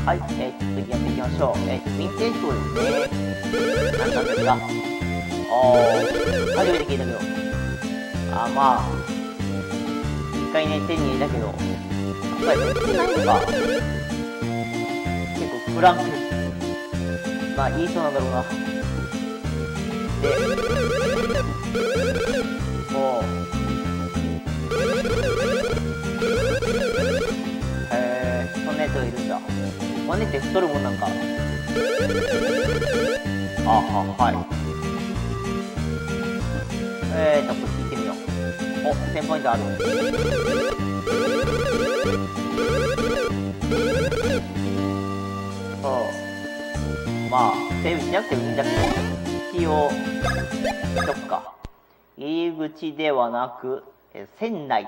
はい、次やっていきましょう。ヴィンテージ号ですね。なんですが、初めて聞いたけど、まあ、一回ね、手に入れたけど、やっぱり売ってないのが、結構フランク。まあ、いい人なんだろうな。で、もう、そんなやつがいるんだ。マネって太るもんなんか。はい。こっち行ってみよう。お、1000ポイントある。そう。まあ、セーブしなくてもいいんだけど、一応、しとくか。入り口ではなく、船内。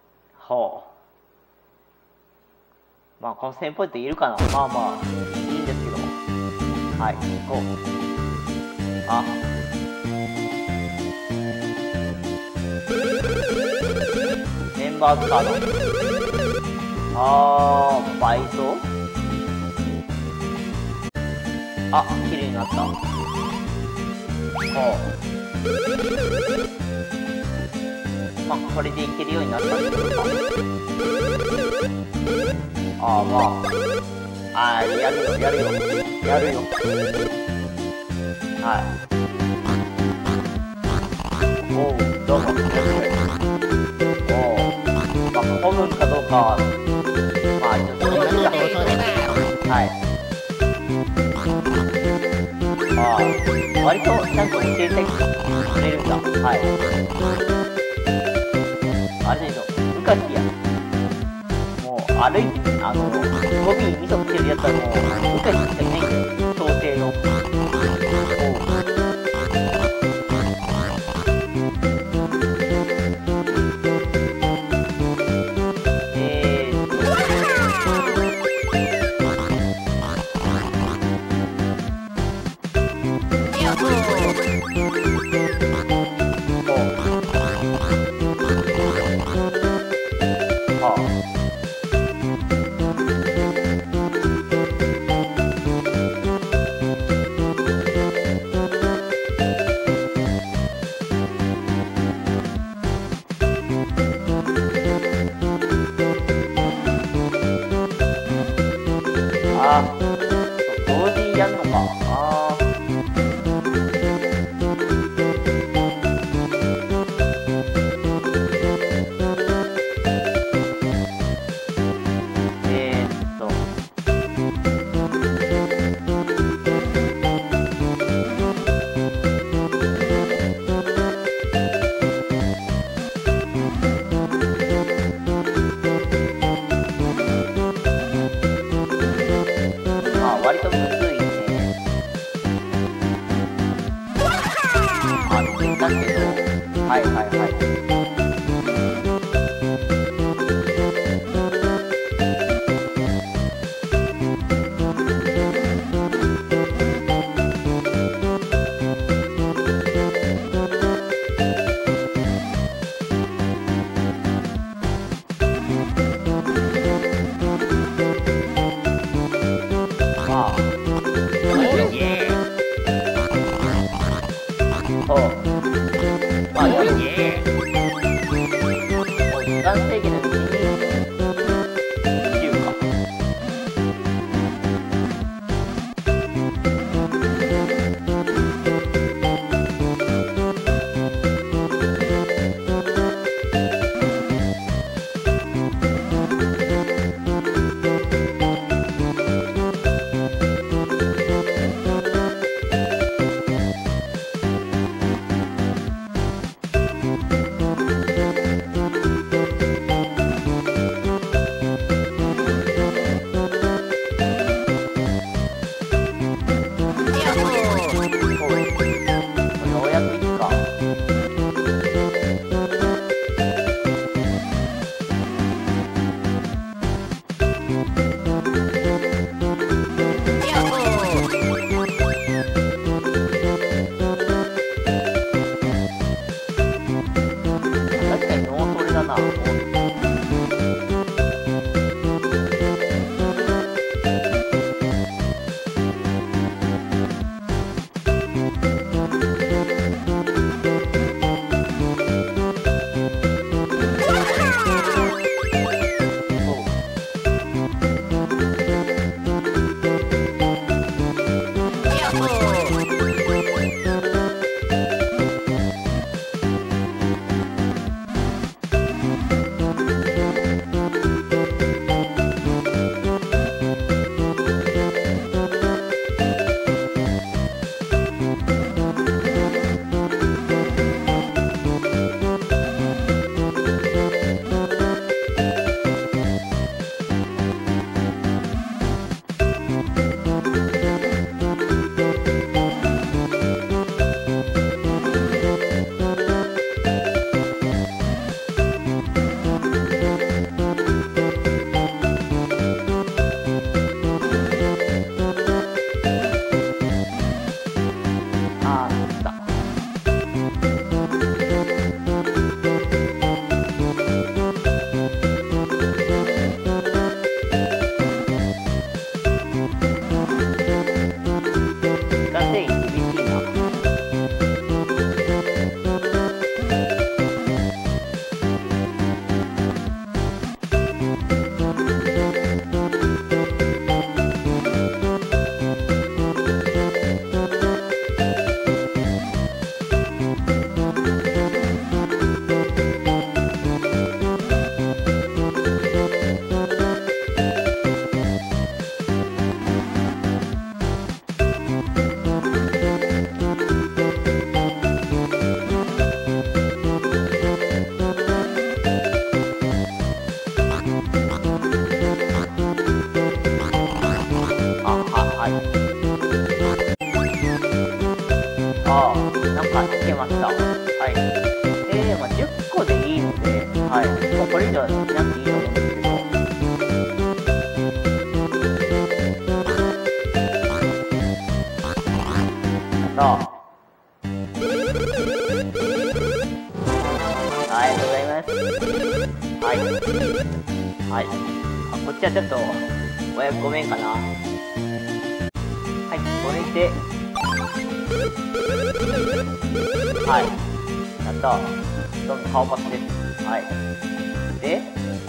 まあ、この1000ポイントいるかな。まあまあ、いいんですけど。はい、行こう。メンバーズカード。バイト。綺麗になった。まあ、これでいけるようになったんですけど。やるよ。はい。どうも。混むかどうかは、ちょっと見ました。はい。割とちゃんと教えてくれるんだ。はい。あれでしょ、昔や。もう歩いて、ゴミ味噌つけるやつはもう、昔しかいないんだよ。調整の。同時にやるのか。割とむずいね。 ごめんかな。はい、これで、はい、やった。どんどん顔パスです。はい。で、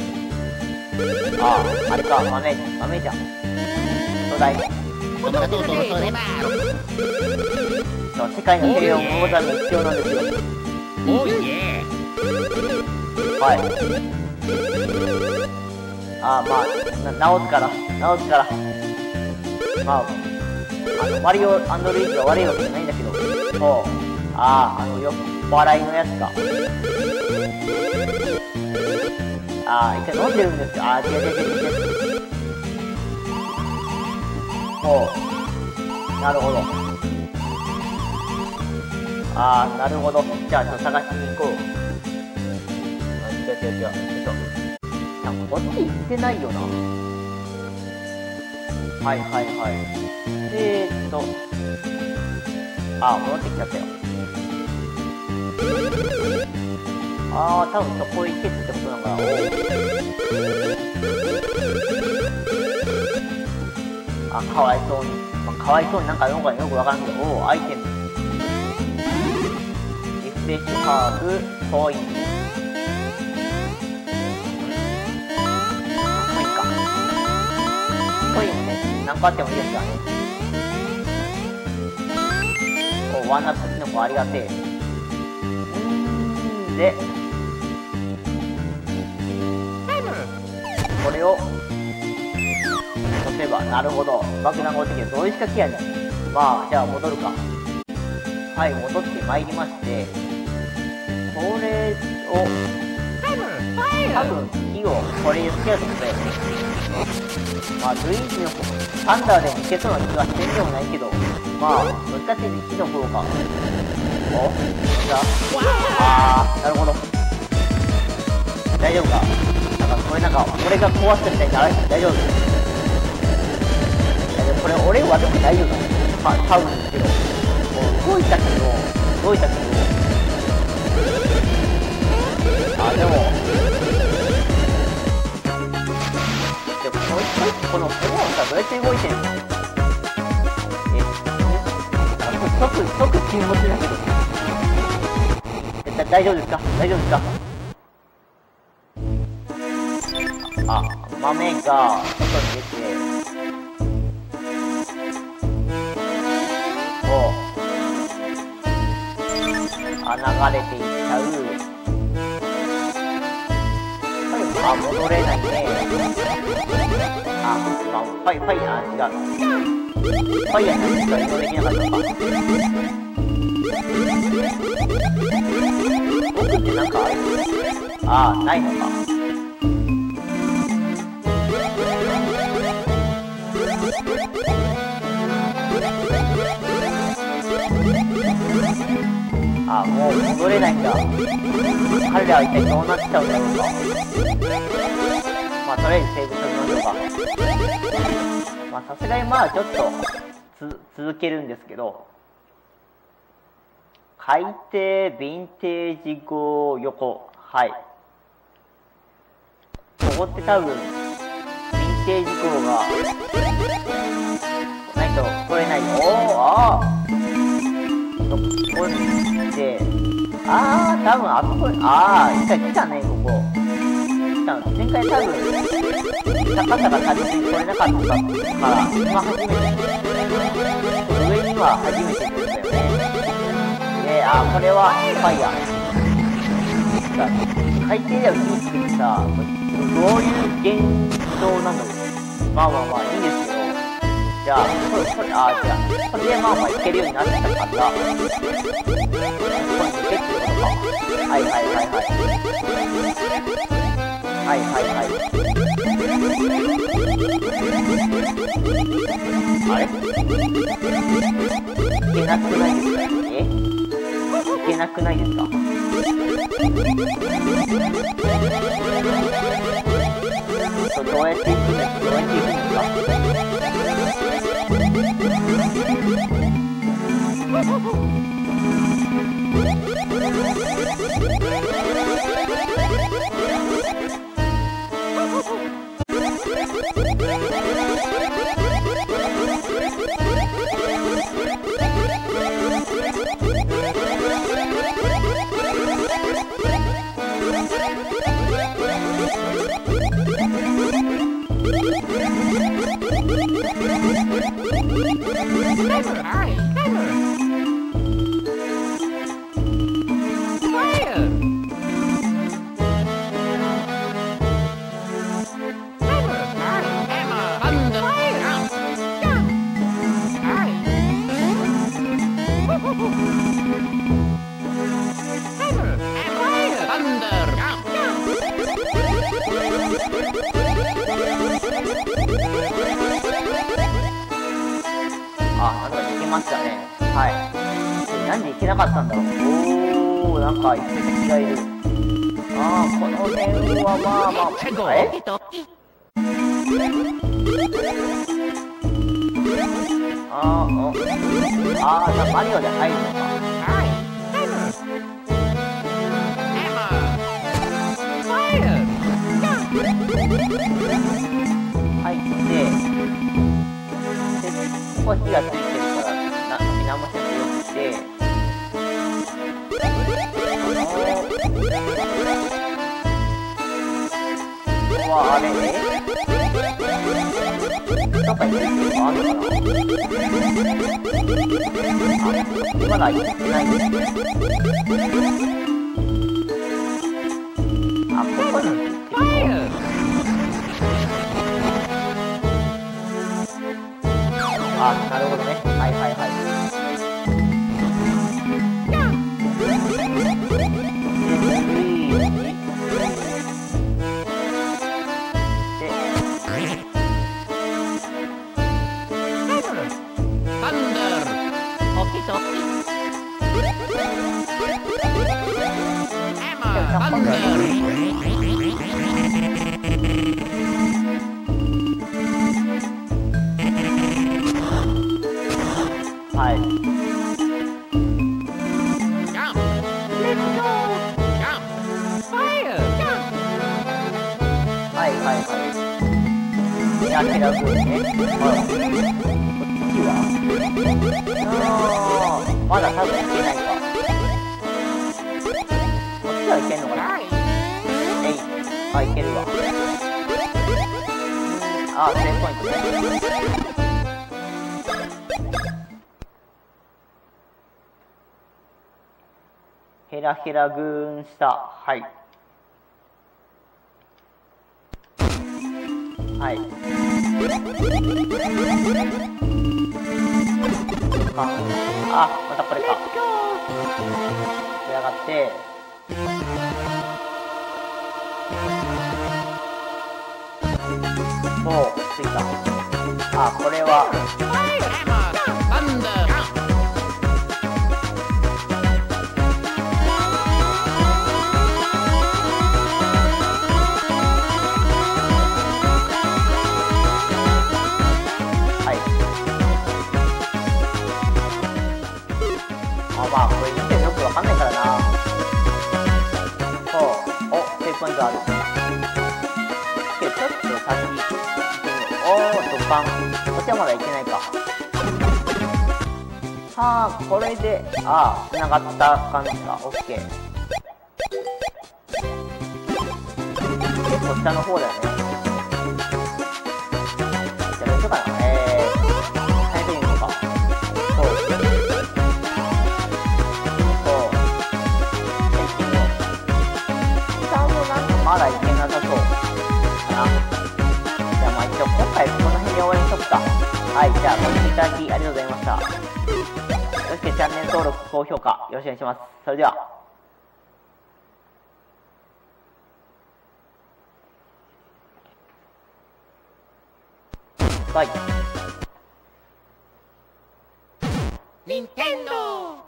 あれか、豆じゃん。どうだい？世界の平和を守るために必要なんですよ。はい。まあ、直すから。まあ、マリオ&ルイージが悪いわけじゃないんだけど。そう。酔っ払いのやつか。一回飲んでるんですよ。違う。そう。なるほど。なるほど。じゃあ、探しに行こう。違う。こっち行ってないよな。はい。戻ってきちゃったよ。多分そこ行けってことなのかな。かわいそうに。なんかよくわからんけど、アイテム。リフレッシュハーブ、コイン。コインもね、何個あってもいいですからね。ワンナップキノコありがてえ。で、これを例えば、なるほど、爆弾が落ちてきてどういう仕掛けやねん。じゃあ戻るか。はい、戻ってまいりまして、これを多分火をこれでつけると思うんだよね。ルイージのサンダーでもいけそうな気がしてんでもないけど、どっちかっていうと火の方が。なるほど。大丈夫か。俺が壊したみたいにならない。大丈夫。これ俺はでも大丈夫だ。多分ですけど。動いたけど。でもこの炎さ、どうやって動いてんの？即沈没だけど。大丈夫ですか？豆が外に出て、流れていっちゃう。戻れないね。ファイヤー、違う。ファイヤーにしか移動できなかったのか。僕ってなんかないのか。もう戻れないんだ。彼らは一体どうなっちゃうんだろうか。とりあえずセーブしておきましょうか。さすがにちょっと続けるんですけど、海底ヴィンテージ号横。はい。ここって多分、ヴィンテージ号が、ないと取れないよ。これって、多分あそこ、一回来たね、ここ。前回多分、高さが足りずに取れなかったから、今初めて。上には初めて来るんだよね。で、これはファイヤー。海底では火つけてさ、どういう現象なの？いいんですけど。じゃあ、これでいけるようになってたから、ここに行けっていうことか。はい。あれ？いけなくないですか？いけなくないですか？どうやって行くんですか？ あ、なんかいけましたね。はい。なんでいけなかったんだろう。おー、なんかいけ敵がいる。あー、この辺はまあまあ、マリオで入るのか。入って、で、ここ火がついてるから、何もせんでよくて、あれなんかいいのあるのかな。まだ行ってないんですね。あ、ここにあ、なるほどね。はいはいはい。はい。はいはいはい。やってるわけね。こっちはまだ多分いけないか。こっちはいけんのかな。あ、いけるわ。あ、セーブポイントね。ヘラヘラグーンした。はい。はい。あ、またこれか。上がって。そう、ついた。あ、これは。まあこれ見てよくわかんないからな。そう、お、セーブポイントある。ちょっと先に行ってみよう。おー、突破。こっちはまだいけないか。さあ、これで、あー、繋がった感じか。オッケー。結構下の方だよね。じゃあどうしようかな。変えてみようか。そう。まだいけなさそうかな。じゃあまあ一応今回この辺で終わりにしとくか。はい、じゃあご視聴いただきありがとうございました。よろしくチャンネル登録、高評価よろしくお願いします。それでは。はい。 ニンテンドー